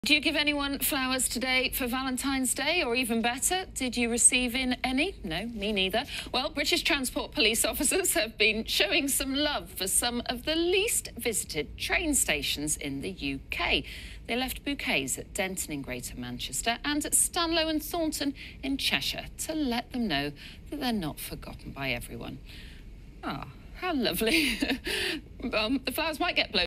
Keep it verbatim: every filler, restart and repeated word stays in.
Do you give anyone flowers today for Valentine's Day? Or even better, did you receive in any? No, me neither. Well, British Transport Police officers have been showing some love for some of the least visited train stations in the U K. They left bouquets at Denton in Greater Manchester and at Stanlow and Thornton in Cheshire to let them know that they're not forgotten by everyone. Ah, how lovely. um, the flowers might get blown